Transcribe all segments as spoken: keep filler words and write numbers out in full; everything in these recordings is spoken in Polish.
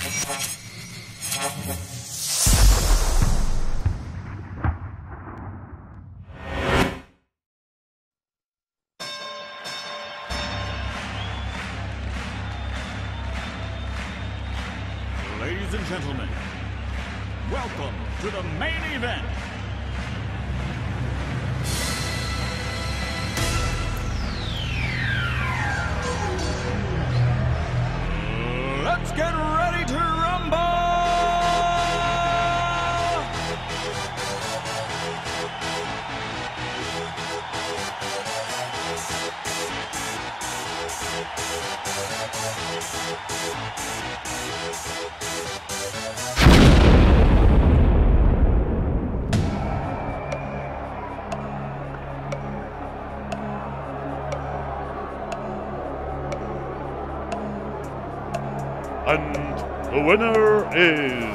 Ladies and gentlemen, welcome to the main event. Let's get ready to rumble! And the winner is...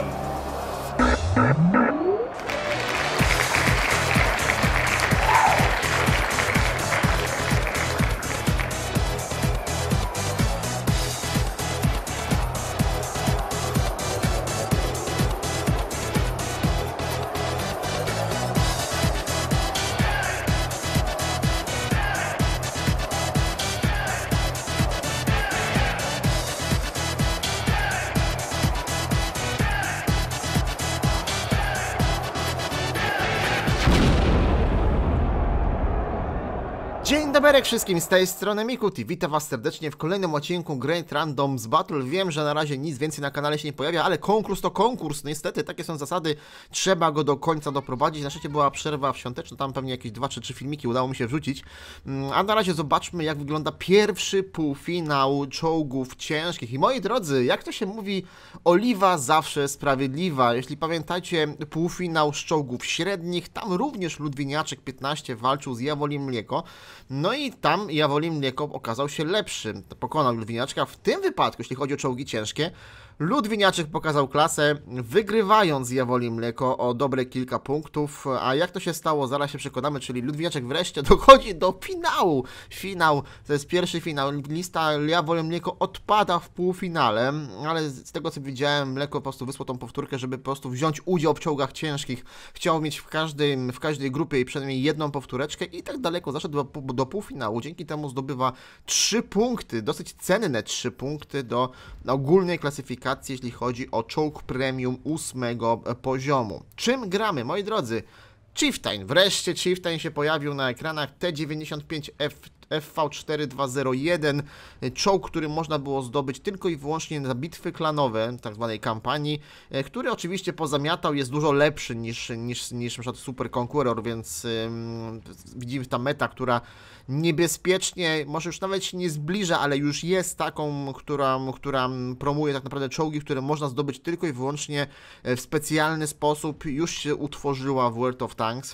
Dzień dobry wszystkim, z tej strony Mikuti. Witam was serdecznie w kolejnym odcinku Great Randoms Battle. Wiem, że na razie nic więcej na kanale się nie pojawia, ale konkurs to konkurs. Niestety, takie są zasady. Trzeba go do końca doprowadzić. Na szczęście była przerwa świąteczna, tam pewnie jakieś dwa czy trzy filmiki udało mi się wrzucić. A na razie zobaczmy, jak wygląda pierwszy półfinał czołgów ciężkich. I moi drodzy, jak to się mówi, oliwa zawsze sprawiedliwa. Jeśli pamiętacie półfinał z czołgów średnich, tam również Ludwiniaczek piętnaście walczył z Jawolim Mleko. No i tam Jawolim Mleko okazał się lepszy, pokonał Ludwiniaczka. W tym wypadku, jeśli chodzi o czołgi ciężkie, Ludwiniaczek pokazał klasę, wygrywając Jawolim Mleko o dobre kilka punktów. A jak to się stało, zaraz się przekonamy, czyli Ludwiniaczek wreszcie dochodzi do finału. Finał, to jest pierwszy finał. Lista Jawolim Mleko odpada w półfinale, ale z tego co widziałem, Mleko po prostu wysłał tą powtórkę, żeby po prostu wziąć udział w czołgach ciężkich. Chciał mieć w, każdym, w każdej grupie przynajmniej jedną powtóreczkę i tak daleko zaszedł do, do półfinału. Dzięki temu zdobywa trzy punkty, dosyć cenne trzy punkty do ogólnej klasyfikacji, jeśli chodzi o czołg premium ósmego poziomu. Czym gramy, moi drodzy? Chieftain. Wreszcie Chieftain się pojawił na ekranach. T dziewięćdziesiąt pięć F F V cztery dwa zero jeden, czołg, który można było zdobyć tylko i wyłącznie na bitwy klanowe, tak zwanej kampanii, który oczywiście pozamiatał, jest dużo lepszy niż, niż, niż np. Super Conqueror, więc ym, widzimy ta meta, która niebezpiecznie, może już nawet się nie zbliża, ale już jest taką, która, która promuje tak naprawdę czołgi, które można zdobyć tylko i wyłącznie w specjalny sposób, już się utworzyła w World of Tanks.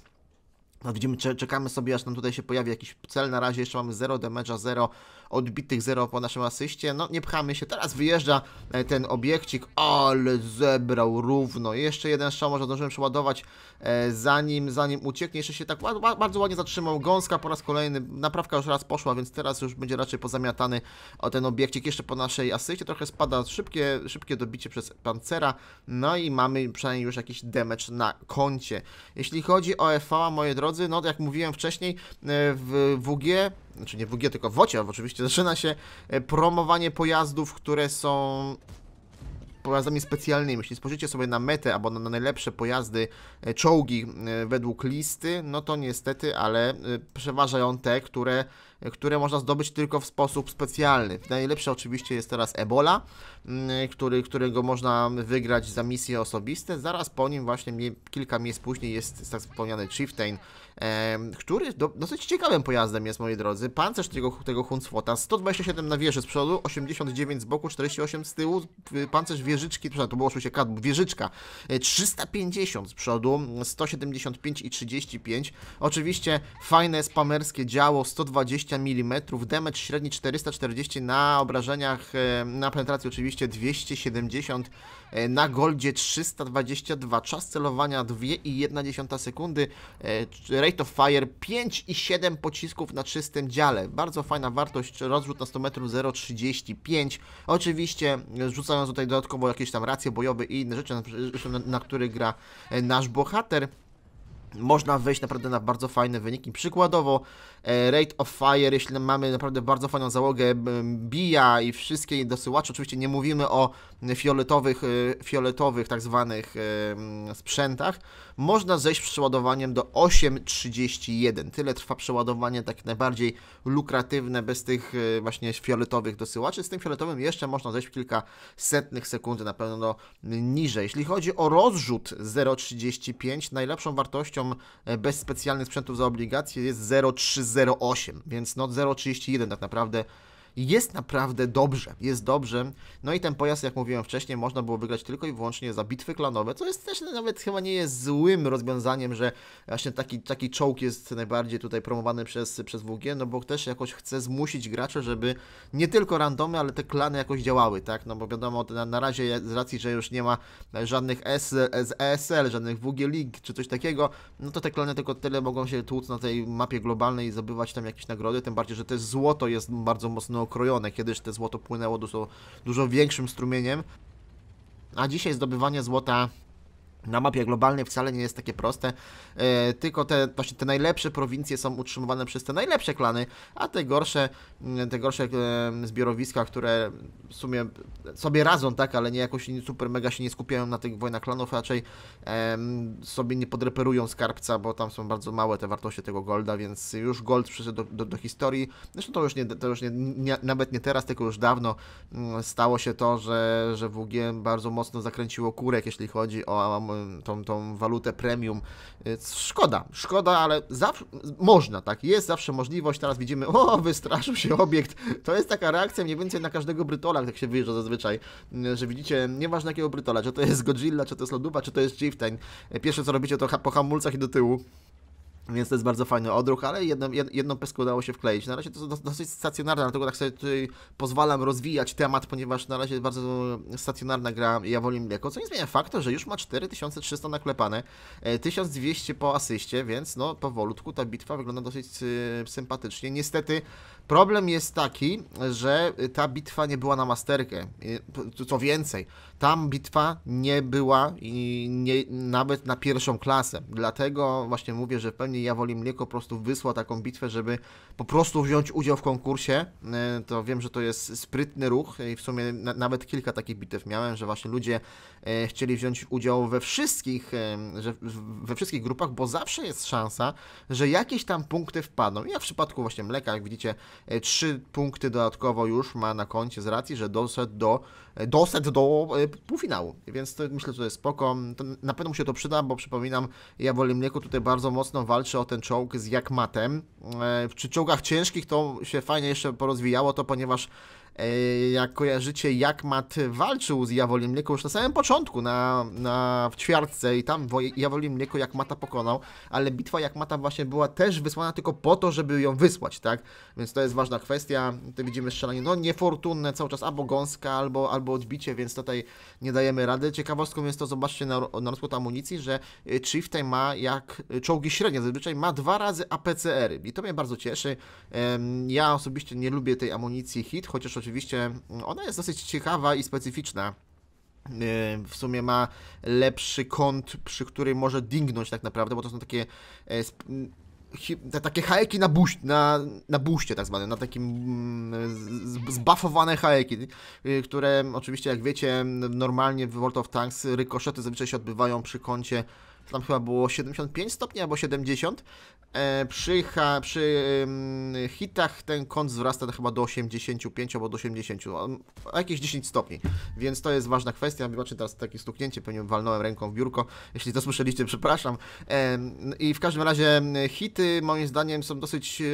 No widzimy, czekamy sobie, aż nam tutaj się pojawi jakiś cel. Na razie jeszcze mamy zero damage'a, zero odbitych, zero po naszym asyście. No nie pchamy się. Teraz wyjeżdża ten obiekcik, ale zebrał równo. Jeszcze jeden strzał może zdążymy przeładować, zanim, zanim ucieknie. Jeszcze się tak bardzo ładnie zatrzymał. Gąska po raz kolejny. Naprawka już raz poszła, więc teraz już będzie raczej pozamiatany o ten obiekcik. Jeszcze po naszej asyście trochę spada szybkie, szybkie dobicie przez pancera. No i mamy przynajmniej już jakiś damage na koncie. Jeśli chodzi o F V, moje drodzy, no jak mówiłem wcześniej, w W G, znaczy nie w W G, tylko w WOCie oczywiście, zaczyna się promowanie pojazdów, które są pojazdami specjalnymi. Jeśli spojrzycie sobie na metę albo na, na najlepsze pojazdy, czołgi według listy, no to niestety, ale przeważają te, które, które można zdobyć tylko w sposób specjalny. Najlepsze oczywiście jest teraz Ebola, który, którego można wygrać za misje osobiste. Zaraz po nim właśnie kilka miejsc później jest tak wspomniany Chieftain, który do, dosyć ciekawym pojazdem jest, moi drodzy. Pancerz tego, tego Huncwota, sto dwadzieścia siedem na wieży z przodu, osiemdziesiąt dziewięć z boku, czterdzieści osiem z tyłu. Pancerz wieżyczki, to było oczywiście kadłub, wieżyczka, trzysta pięćdziesiąt z przodu, sto siedemdziesiąt pięć i trzydzieści pięć. Oczywiście fajne spamerskie działo, sto dwadzieścia dwadzieścia milimetrów, damage średni czterysta czterdzieści na obrażeniach, na penetracji oczywiście dwieście siedemdziesiąt, na goldzie trzysta dwadzieścia dwa, czas celowania dwa i jedna dziesiąta sekundy, rate of fire pięć i siedem pocisków na czystym dziale. Bardzo fajna wartość, rozrzut na sto metrów zero przecinek trzydzieści pięć. Oczywiście rzucając tutaj dodatkowo jakieś tam racje bojowe i inne rzeczy, na, na których gra nasz bohater. Można wejść naprawdę na bardzo fajne wyniki. Przykładowo rate of fire, jeśli mamy naprawdę bardzo fajną załogę bija i wszystkie dosyłacze, oczywiście nie mówimy o fioletowych, fioletowych tak zwanych sprzętach, można zejść z przeładowaniem do osiem przecinek trzydzieści jeden. Tyle trwa przeładowanie tak najbardziej lukratywne, bez tych właśnie fioletowych dosyłaczy. Z tym fioletowym jeszcze można zejść w kilka setnych sekundy, na pewno niżej. Jeśli chodzi o rozrzut zero przecinek trzydzieści pięć, najlepszą wartością bez specjalnych sprzętów za obligacje jest zero przecinek trzysta osiem, więc no zero przecinek trzydzieści jeden tak naprawdę jest naprawdę dobrze, jest dobrze. No i ten pojazd, jak mówiłem wcześniej, można było wygrać tylko i wyłącznie za bitwy klanowe, co jest też nawet chyba nie jest złym rozwiązaniem, że właśnie taki, taki czołg jest najbardziej tutaj promowany przez, przez W G, no bo też jakoś chce zmusić graczy, żeby nie tylko randomy, ale te klany jakoś działały, tak? No bo wiadomo, na, na razie z racji, że już nie ma żadnych S, E S L, żadnych W G League czy coś takiego, no to te klany tylko tyle mogą się tłuc na tej mapie globalnej i zdobywać tam jakieś nagrody, tym bardziej, że też złoto jest bardzo mocno okrojone, kiedyś te złoto płynęło dużo, dużo większym strumieniem, a dzisiaj zdobywanie złota na mapie globalnej wcale nie jest takie proste, e, tylko te, właśnie te najlepsze prowincje są utrzymywane przez te najlepsze klany, a te gorsze, te gorsze e, zbiorowiska, które w sumie sobie radzą, tak, ale nie jakoś super mega się nie skupiają na tych wojnach klanów, raczej e, sobie nie podreperują skarbca, bo tam są bardzo małe te wartości tego golda, więc już gold przyszedł do, do, do historii. Zresztą to już, nie, to już nie, nie, nawet nie teraz, tylko już dawno m, stało się to, że, że W G bardzo mocno zakręciło kurek, jeśli chodzi o Tą, tą walutę premium. Szkoda, szkoda, ale zawsze można, tak, jest zawsze możliwość. Teraz widzimy, o, wystraszył się obiekt. To jest taka reakcja mniej więcej na każdego Brytola, jak się wyjeżdża zazwyczaj, że widzicie, nieważne jakiego Brytola, czy to jest Godzilla, czy to jest Lodówa, czy to jest Chieftain. Pierwsze co robicie to po hamulcach i do tyłu. Więc to jest bardzo fajny odruch, ale jedną, jedną peskę udało się wkleić. Na razie to jest dosyć stacjonarne, dlatego tak sobie tutaj pozwalam rozwijać temat, ponieważ na razie jest bardzo stacjonarna gra Ja Woli Mleko, co nie zmienia faktu, że już ma cztery tysiące trzysta naklepane, tysiąc dwieście po asyście, więc no powolutku ta bitwa wygląda dosyć sympatycznie. Niestety problem jest taki, że ta bitwa nie była na masterkę. Co więcej, tam bitwa nie była i nie, nawet na pierwszą klasę. Dlatego właśnie mówię, że w pełni Ja Woli Mleko po prostu wysłał taką bitwę, żeby po prostu wziąć udział w konkursie. To wiem, że to jest sprytny ruch i w sumie na, nawet kilka takich bitew miałem, że właśnie ludzie e, chcieli wziąć udział we wszystkich, e, że, we wszystkich grupach, bo zawsze jest szansa, że jakieś tam punkty wpadną. Jak w przypadku właśnie Mleka, jak widzicie, e, trzy punkty dodatkowo już ma na koncie z racji, że doszedł do, doszedł do e, półfinału. Więc to, myślę, że to jest spoko. To na pewno mu się to przyda, bo przypominam, Ja Woli Mleko tutaj bardzo mocno walczy o ten czołg z Jakmatem. E, przy czołgach ciężkich to się fajnie jeszcze porozwijało to, ponieważ e, jak kojarzycie, Jakmat walczył z Ja Woli Mleko już na samym początku, na, na, w ćwiartce i tam Ja Woli Mleko Jakmata pokonał, ale bitwa Jakmata właśnie była też wysłana tylko po to, żeby ją wysłać, tak? Więc to jest ważna kwestia. Tu widzimy strzelanie, no niefortunne, cały czas albo gąska, albo, albo odbicie, więc tutaj nie dajemy rady. Ciekawostką jest to, zobaczcie na, na rozkład amunicji, że Chieftain ma jak czołgi średnie, zazwyczaj ma dwa razy A P C R-y i to mnie bardzo cieszy. Ja osobiście nie lubię tej amunicji hit, chociaż oczywiście ona jest dosyć ciekawa i specyficzna. W sumie ma lepszy kąt, przy którym może dingnąć tak naprawdę, bo to są takie te takie hajeki na, buś, na, na buście tak zwane, na takim zbuffowane hajeki, które oczywiście jak wiecie normalnie w World of Tanks rykoszety zazwyczaj się odbywają przy kącie, tam chyba było siedemdziesiąt pięć stopni albo siedemdziesiąt, e, przy, ha, przy um, hitach ten kąt wzrasta chyba do osiemdziesięciu pięciu albo do osiemdziesięciu, o jakieś dziesięć stopni, więc to jest ważna kwestia. Wybaczcie teraz takie stuknięcie, pewnie walnąłem ręką w biurko, jeśli to słyszeliście, przepraszam. E, I w każdym razie hity moim zdaniem są dosyć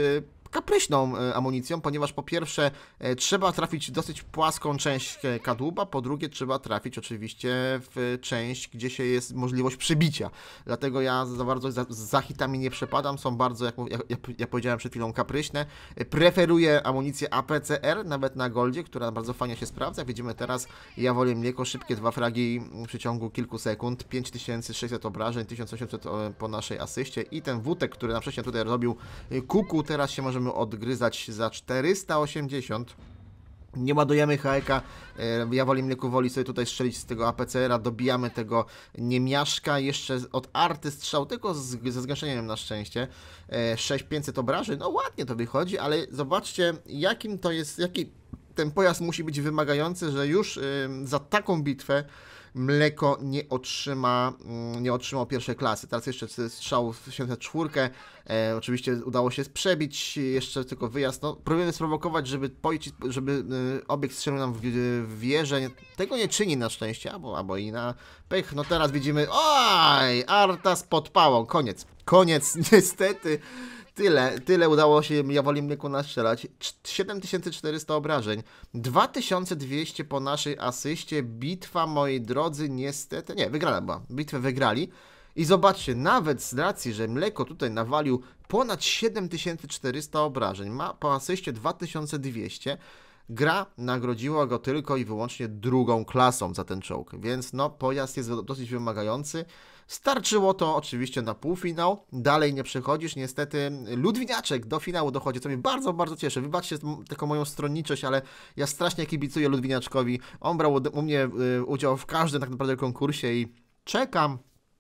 kapryśną amunicją, ponieważ po pierwsze trzeba trafić dosyć płaską część kadłuba, po drugie trzeba trafić oczywiście w część, gdzie się jest możliwość przebicia. Dlatego ja za bardzo za, za hitami nie przepadam, są bardzo, jak, jak ja powiedziałem przed chwilą, kapryśne. Preferuję amunicję A P C R, nawet na goldzie, która bardzo fajnie się sprawdza. Widzimy teraz, ja wolę mleko, szybkie dwa fragi w przeciągu kilku sekund, pięć tysięcy sześćset obrażeń, tysiąc osiemset po naszej asyście i ten wutek, który nam wcześniej tutaj robił kuku, teraz się możemy odgryzać za czterysta osiemdziesiąt. Nie ładujemy H E K, ja woli mleku woli sobie tutaj strzelić z tego A P C R-a, dobijamy tego niemiaszka, jeszcze od arty strzał, tylko z, ze zgaszeniem na szczęście, sześć tysięcy pięćset obrażeń, no ładnie to wychodzi, ale zobaczcie jakim to jest, jaki ten pojazd musi być wymagający, że już y, za taką bitwę mleko nie otrzyma, nie otrzymał pierwszej klasy. Teraz jeszcze strzał w siedemset cztery. E, oczywiście udało się przebić, jeszcze tylko wyjazd. No, próbujemy sprowokować, żeby, pojść, żeby y, obiekt strzelił nam w, w wieżę. Tego nie czyni na szczęście, albo, albo i na pech. No teraz widzimy, oj, Arta z podpałą. Koniec. Koniec, niestety. Tyle, tyle udało się Jawoli mleku nastrzelać. siedem tysięcy czterysta obrażeń. dwa tysiące dwieście po naszej asyście. Bitwa, moi drodzy, niestety... Nie, wygrana była. Bitwę wygrali. I zobaczcie, nawet z racji, że mleko tutaj nawalił ponad siedem tysięcy czterysta obrażeń, ma po asyście dwa tysiące dwieście, gra nagrodziła go tylko i wyłącznie drugą klasą za ten czołg. Więc no, pojazd jest dosyć wymagający. Starczyło to oczywiście na półfinał, dalej nie przechodzisz, niestety Ludwiniaczek do finału dochodzi, co mnie bardzo, bardzo cieszy. Wybaczcie taką moją stronniczość, ale ja strasznie kibicuję Ludwiniaczkowi. On brał u mnie y, udział w każdym tak naprawdę konkursie i czekam,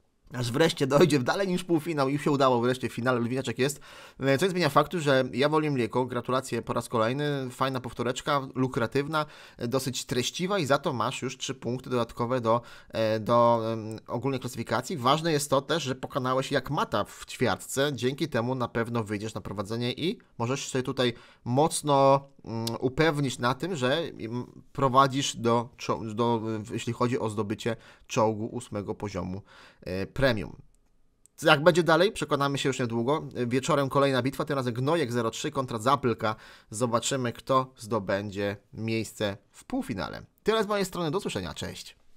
aż wreszcie dojdzie w dalej niż półfinał i się udało wreszcie w finale. Ludwiniaczek jest. Co nie zmienia faktu, że ja wolę mleko. Gratulacje po raz kolejny. Fajna powtóreczka, lukratywna, dosyć treściwa i za to masz już trzy punkty dodatkowe do, do ogólnej klasyfikacji. Ważne jest to też, że pokonałeś jak mata w ćwiartce. Dzięki temu na pewno wyjdziesz na prowadzenie i możesz się tutaj mocno upewnić na tym, że prowadzisz do, do jeśli chodzi o zdobycie czołgu ósmego poziomu premium. Jak będzie dalej, przekonamy się już niedługo. Wieczorem kolejna bitwa, tym razem Gnojek zero trzy kontra Zapylka. Zobaczymy, kto zdobędzie miejsce w półfinale. Tyle z mojej strony, do usłyszenia, cześć!